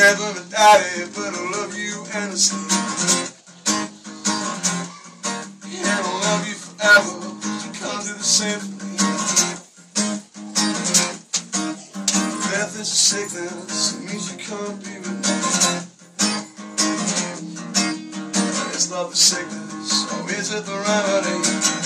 anthem of daddy, but I love you endlessly. And I'll love you forever, to come to the symphony. Death is a sickness, it means you can't be with me. Is love a sickness, or is it the remedy?